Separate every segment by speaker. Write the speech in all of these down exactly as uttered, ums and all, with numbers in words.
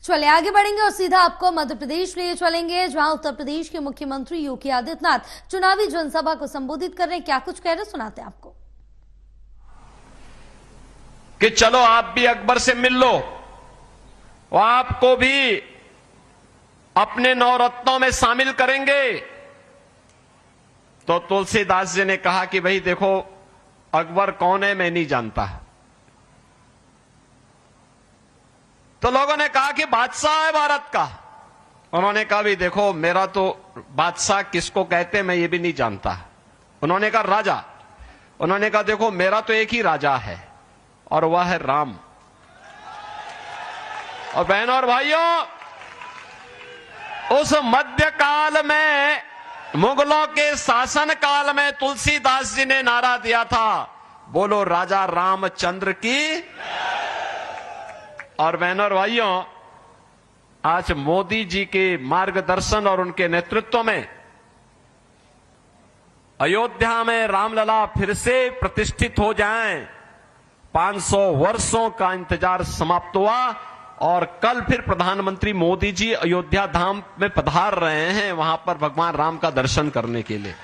Speaker 1: चलिए आगे बढ़ेंगे और सीधा आपको मध्य प्रदेश ले चलेंगे, जहां उत्तर प्रदेश के मुख्यमंत्री योगी आदित्यनाथ चुनावी जनसभा को संबोधित कर रहे हैं। क्या कुछ कह रहे सुनाते हैं आपको।
Speaker 2: कि चलो आप भी अकबर से मिल लो, वो आपको भी अपने नवरत्नों में शामिल करेंगे। तो तुलसीदास जी ने कहा कि भाई देखो, अकबर कौन है मैं नहीं जानता। तो लोगों ने कहा कि बादशाह है भारत का। उन्होंने कहा भी देखो, मेरा तो बादशाह किसको कहते मैं ये भी नहीं जानता। उन्होंने कहा राजा। उन्होंने कहा देखो, मेरा तो एक ही राजा है और वह है राम। और बहनों और भाइयों, उस मध्यकाल में, मुगलों के शासन काल में तुलसीदास जी ने नारा दिया था, बोलो राजा रामचंद्र की। और बहनों और भाइयों, आज मोदी जी के मार्गदर्शन और उनके नेतृत्व में अयोध्या में रामलला फिर से प्रतिष्ठित हो जाएं। पांच सौ वर्षों का इंतजार समाप्त हुआ और कल फिर प्रधानमंत्री मोदी जी अयोध्या धाम में पधार रहे हैं, वहां पर भगवान राम का दर्शन करने के लिए।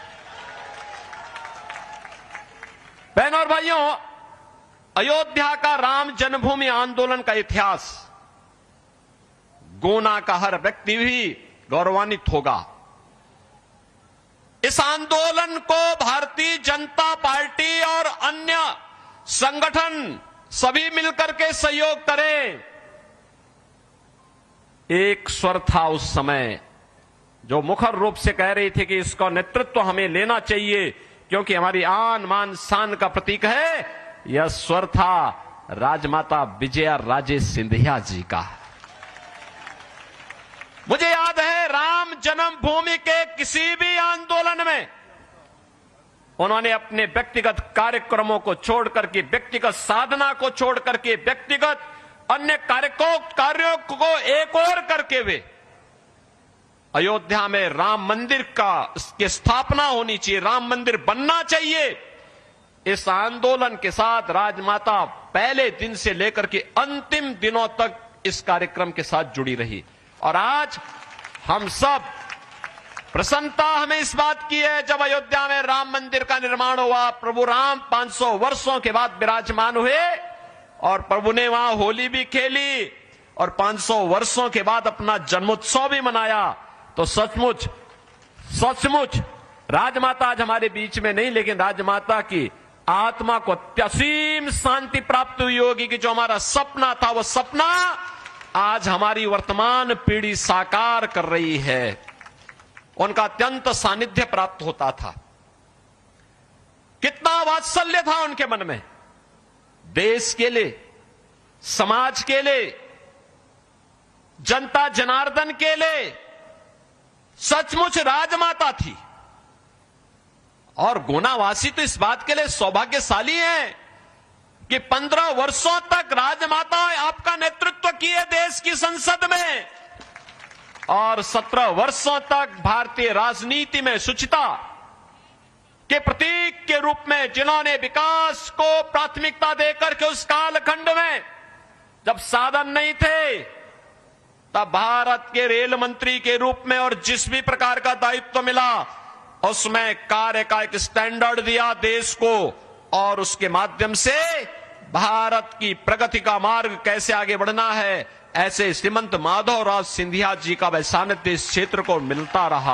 Speaker 2: बहनों और भाइयों, अयोध्या का राम जन्मभूमि आंदोलन का इतिहास गोना का हर व्यक्ति भी गौरवान्वित होगा। इस आंदोलन को भारतीय जनता पार्टी और अन्य संगठन सभी मिलकर के सहयोग करें। एक स्वर था उस समय जो मुखर रूप से कह रही थी कि इसका नेतृत्व हमें लेना चाहिए, क्योंकि हमारी आन मान शान का प्रतीक है। यह स्वर था राजमाता विजया राजे सिंधिया जी का। मुझे याद है, राम जन्मभूमि के किसी भी आंदोलन में उन्होंने अपने व्यक्तिगत कार्यक्रमों को छोड़ करके, व्यक्तिगत साधना को छोड़ करके, व्यक्तिगत अन्य कार्यों कार्यों को एक और करके वे अयोध्या में राम मंदिर का की स्थापना होनी चाहिए, राम मंदिर बनना चाहिए। इस आंदोलन के साथ राजमाता पहले दिन से लेकर के अंतिम दिनों तक इस कार्यक्रम के साथ जुड़ी रही। और आज हम सब, प्रसन्नता हमें इस बात की है, जब अयोध्या में राम मंदिर का निर्माण हुआ, प्रभु राम पांच सौ वर्षों के बाद विराजमान हुए और प्रभु ने वहां होली भी खेली और पांच सौ वर्षों के बाद अपना जन्मोत्सव भी मनाया। तो सचमुच सचमुच राजमाता आज हमारे बीच में नहीं, लेकिन राजमाता की आत्मा को असीम शांति प्राप्त हुई होगी कि जो हमारा सपना था, वो सपना आज हमारी वर्तमान पीढ़ी साकार कर रही है। उनका अत्यंत सानिध्य प्राप्त होता था। कितना वात्सल्य था उनके मन में, देश के लिए, समाज के लिए, जनता जनार्दन के लिए। सचमुच राजमाता थी। और गोनावासी तो इस बात के लिए सौभाग्यशाली हैं कि पंद्रह वर्षों तक राजमाता आपका नेतृत्व किए देश की संसद में, और सत्रह वर्षों तक भारतीय राजनीति में शुचिता के प्रतीक के रूप में जिन्होंने विकास को प्राथमिकता देकर के उस कालखंड में जब साधन नहीं थे, तब भारत के रेल मंत्री के रूप में और जिस भी प्रकार का दायित्व मिला उसमें कार्य का एक स्टैंडर्ड दिया देश को, और उसके माध्यम से भारत की प्रगति का मार्ग कैसे आगे बढ़ना है, ऐसे श्रीमंत माधवराव सिंधिया जी का वह सानिध्य इस क्षेत्र को मिलता रहा।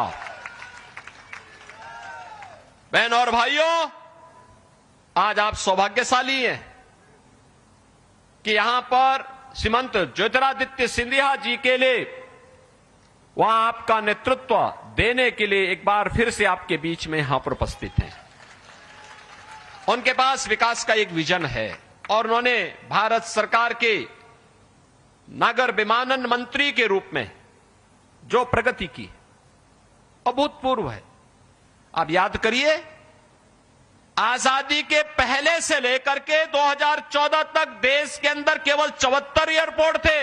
Speaker 2: बहनों और भाइयों, आज आप सौभाग्यशाली हैं कि यहां पर श्रीमंत ज्योतिरादित्य सिंधिया जी के लिए, वहां आपका नेतृत्व देने के लिए एक बार फिर से आपके बीच में यहां पर उपस्थित हैं। उनके पास विकास का एक विजन है और उन्होंने भारत सरकार के नागर विमानन मंत्री के रूप में जो प्रगति की, अभूतपूर्व है। आप याद करिए, आजादी के पहले से लेकर के दो हज़ार चौदह तक देश के अंदर केवल चौहत्तर एयरपोर्ट थे,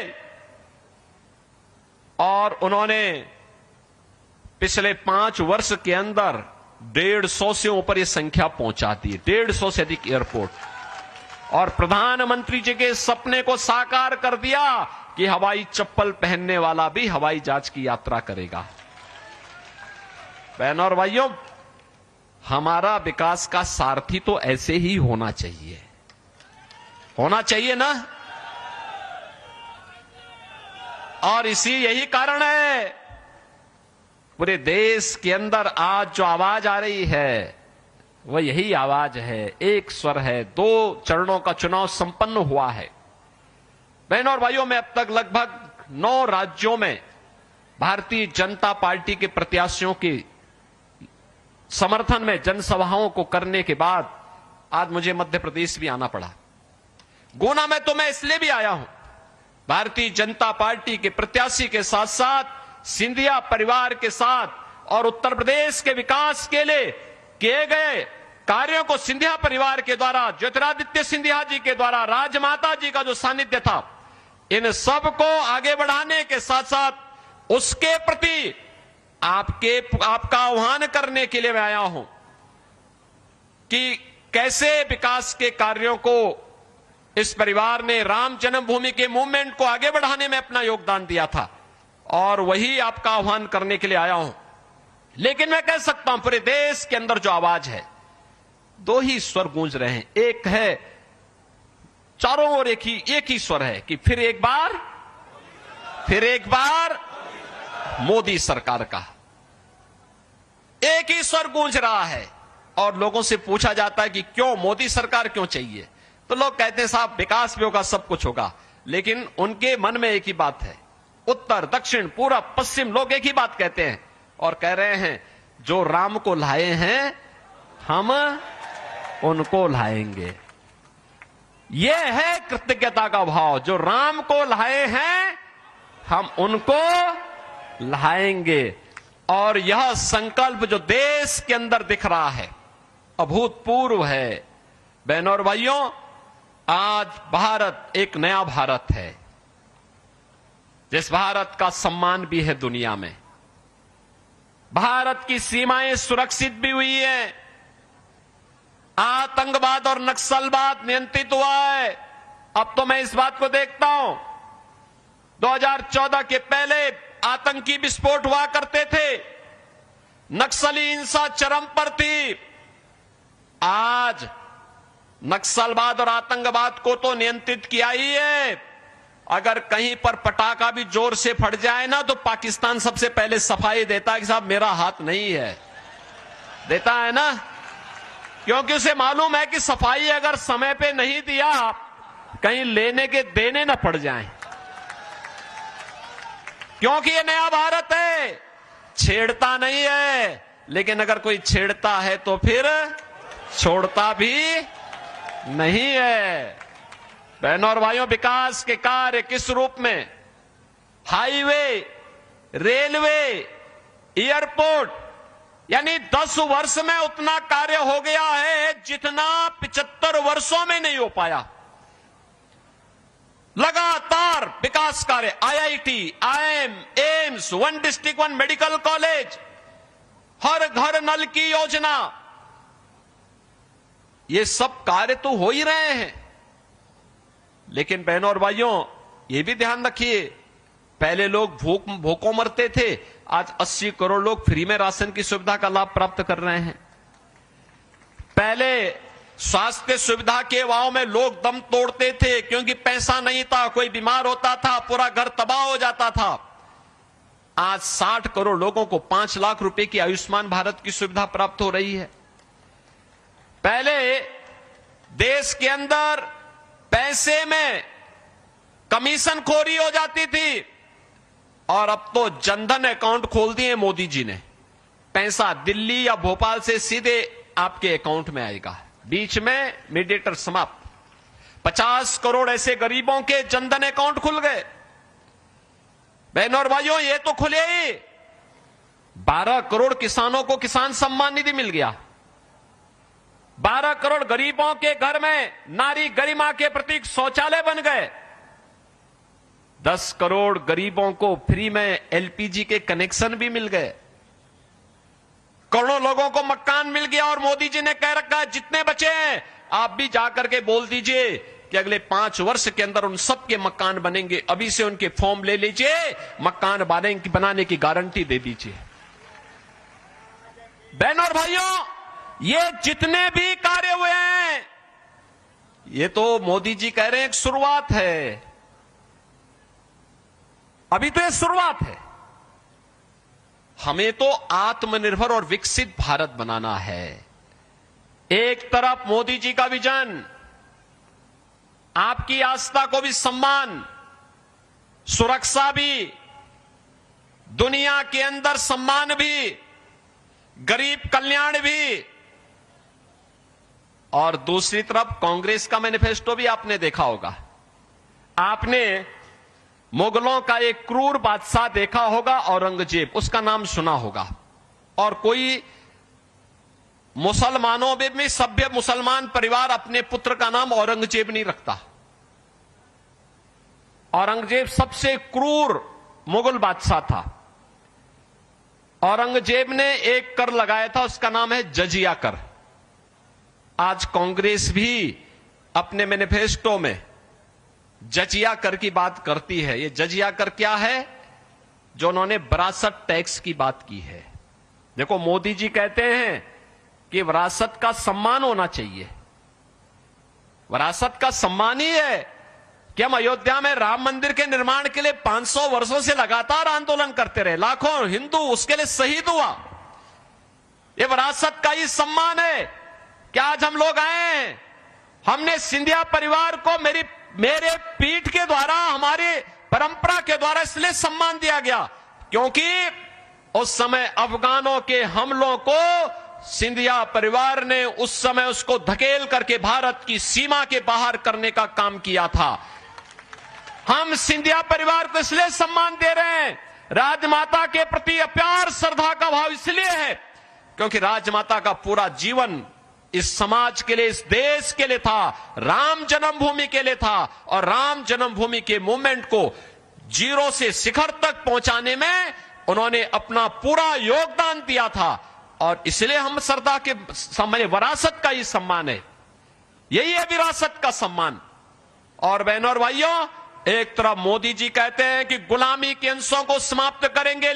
Speaker 2: और उन्होंने पिछले पांच वर्ष के अंदर डेढ़ सौ से ऊपर ये संख्या पहुंचा दी, डेढ़ सौ से अधिक एयरपोर्ट। और प्रधानमंत्री जी के सपने को साकार कर दिया कि हवाई चप्पल पहनने वाला भी हवाई जहाज की यात्रा करेगा। बहनों और भाइयों, हमारा विकास का सारथी तो ऐसे ही होना चाहिए, होना चाहिए ना। और इसी यही कारण है पूरे देश के अंदर आज जो आवाज आ रही है वह यही आवाज है, एक स्वर है। दो चरणों का चुनाव संपन्न हुआ है। बहनों और भाइयों, में अब तक लगभग नौ राज्यों में भारतीय जनता पार्टी के प्रत्याशियों के समर्थन में जनसभाओं को करने के बाद आज मुझे मध्य प्रदेश भी आना पड़ा। गुना में तो मैं इसलिए भी आया हूं, भारतीय जनता पार्टी के प्रत्याशी के साथ साथ सिंधिया परिवार के साथ और उत्तर प्रदेश के विकास के लिए किए गए कार्यों को सिंधिया परिवार के द्वारा, ज्योतिरादित्य सिंधिया जी के द्वारा, राजमाता जी का जो सानिध्य था, इन सब को आगे बढ़ाने के साथ साथ उसके प्रति आपके आपका आह्वान करने के लिए मैं आया हूं कि कैसे विकास के कार्यों को इस परिवार ने राम जन्मभूमि के मूवमेंट को आगे बढ़ाने में अपना योगदान दिया था, और वही आपका आह्वान करने के लिए आया हूं। लेकिन मैं कह सकता हूं पूरे देश के अंदर जो आवाज है, दो ही स्वर गूंज रहे हैं। एक है चारों ओर एक ही एक ही स्वर है कि फिर एक बार फिर एक बार मोदी सरकार का एक ही स्वर गूंज रहा है। और लोगों से पूछा जाता है कि क्यों मोदी सरकार क्यों चाहिए, तो लोग कहते हैं साहब विकास भी होगा, सब कुछ होगा। लेकिन उनके मन में एक ही बात है, उत्तर दक्षिण पूरब पश्चिम लोग एक ही बात कहते हैं और कह रहे हैं जो राम को लाए हैं हम उनको लाएंगे। यह है कृतज्ञता का भाव, जो राम को लाए हैं हम उनको लाएंगे। और यह संकल्प जो देश के अंदर दिख रहा है अभूतपूर्व है। बहनों और भाइयों, आज भारत एक नया भारत है, जिस भारत का सम्मान भी है दुनिया में। भारत की सीमाएं सुरक्षित भी हुई हैं, आतंकवाद और नक्सलवाद नियंत्रित हुआ है। अब तो मैं इस बात को देखता हूं, दो हज़ार चौदह के पहले आतंकी विस्फोट हुआ करते थे, नक्सली हिंसा चरम पर थी। आज नक्सलवाद और आतंकवाद को तो नियंत्रित किया ही है। अगर कहीं पर पटाखा भी जोर से फट जाए ना, तो पाकिस्तान सबसे पहले सफाई देता है कि साहब मेरा हाथ नहीं है, देता है ना, क्योंकि उसे मालूम है कि सफाई अगर समय पे नहीं दिया कहीं लेने के देने न पड़ जाएं। क्योंकि ये नया भारत है, छेड़ता नहीं है, लेकिन अगर कोई छेड़ता है तो फिर छोड़ता भी नहीं है। बहनों और भाइयों, विकास के कार्य किस रूप में, हाईवे, रेलवे, एयरपोर्ट, यानी दस वर्ष में उतना कार्य हो गया है जितना पिचहत्तर वर्षों में नहीं हो पाया। लगातार विकास कार्य, IIT, IIM, AIIMS, one district one medical college, हर घर नल की योजना, ये सब कार्य तो हो ही रहे हैं। लेकिन बहनों और भाइयों, ये भी ध्यान रखिए, पहले लोग भूख भूखों मरते थे, आज अस्सी करोड़ लोग फ्री में राशन की सुविधा का लाभ प्राप्त कर रहे हैं। पहले स्वास्थ्य सुविधा के अभाव में लोग दम तोड़ते थे क्योंकि पैसा नहीं था, कोई बीमार होता था पूरा घर तबाह हो जाता था। आज साठ करोड़ लोगों को पांच लाख रुपए की आयुष्मान भारत की सुविधा प्राप्त हो रही है। पहले देश के अंदर पैसे में कमीशन खोरी हो जाती थी, और अब तो जनधन अकाउंट खोल दिए मोदी जी ने। पैसा दिल्ली या भोपाल से सीधे आपके अकाउंट में आएगा, बीच में मीडिएटर समाप्त। पचास करोड़ ऐसे गरीबों के जनधन अकाउंट खुल गए। बहनों और भाइयों, ये तो खुले ही, बारह करोड़ किसानों को किसान सम्मान निधि मिल गया। बारह करोड़ गरीबों के घर में नारी गरिमा के प्रतीक शौचालय बन गए। दस करोड़ गरीबों को फ्री में एलपीजी के कनेक्शन भी मिल गए। करोड़ों लोगों को मकान मिल गया, और मोदी जी ने कह रखा है जितने बचे हैं आप भी जाकर के बोल दीजिए कि अगले पांच वर्ष के अंदर उन सबके मकान बनेंगे। अभी से उनके फॉर्म ले लीजिए, मकान बनाने की गारंटी दे दीजिए। बहनों और भाइयों, ये जितने भी कार्य हुए हैं, ये तो मोदी जी कह रहे हैं एक शुरुआत है। अभी तो ये शुरुआत है। हमें तो आत्मनिर्भर और विकसित भारत बनाना है। एक तरफ मोदी जी का विजन, आपकी आस्था को भी सम्मान, सुरक्षा भी, दुनिया के अंदर सम्मान भी, गरीब कल्याण भी, और दूसरी तरफ कांग्रेस का मैनिफेस्टो भी आपने देखा होगा। आपने मुगलों का एक क्रूर बादशाह देखा होगा, औरंगजेब, उसका नाम सुना होगा। और कोई मुसलमानों में भी सभ्य मुसलमान परिवार अपने पुत्र का नाम औरंगजेब नहीं रखता। औरंगजेब सबसे क्रूर मुगल बादशाह था। औरंगजेब ने एक कर लगाया था, उसका नाम है जजिया कर। आज कांग्रेस भी अपने मैनिफेस्टो में जजिया कर की बात करती है। ये जजिया कर क्या है? जो उन्होंने विरासत टैक्स की बात की है। देखो, मोदी जी कहते हैं कि विरासत का सम्मान होना चाहिए। विरासत का सम्मान ही है कि हम अयोध्या में राम मंदिर के निर्माण के लिए पांच सौ वर्षों से लगातार आंदोलन करते रहे, लाखों हिंदू उसके लिए शहीद हुआ। ये विरासत का ही सम्मान है कि आज हम लोग आए हैं। हमने सिंधिया परिवार को मेरी मेरे पीठ के द्वारा, हमारी परंपरा के द्वारा इसलिए सम्मान दिया गया क्योंकि उस समय अफगानों के हमलों को सिंधिया परिवार ने उस समय उसको धकेल करके भारत की सीमा के बाहर करने का काम किया था। हम सिंधिया परिवार को इसलिए सम्मान दे रहे हैं, राजमाता के प्रति अपार श्रद्धा का भाव इसलिए है क्योंकि राजमाता का पूरा जीवन इस समाज के लिए, इस देश के लिए था, राम जन्मभूमि के लिए था। और राम जन्मभूमि के मूवमेंट को जीरो से शिखर तक पहुंचाने में उन्होंने अपना पूरा योगदान दिया था। और इसलिए हम श्रद्धा के सम्मान, विरासत का ही सम्मान है। यही है विरासत का सम्मान। और बहनों और भाइयों, एक तरफ मोदी जी कहते हैं कि गुलामी के अंशों को समाप्त करेंगे,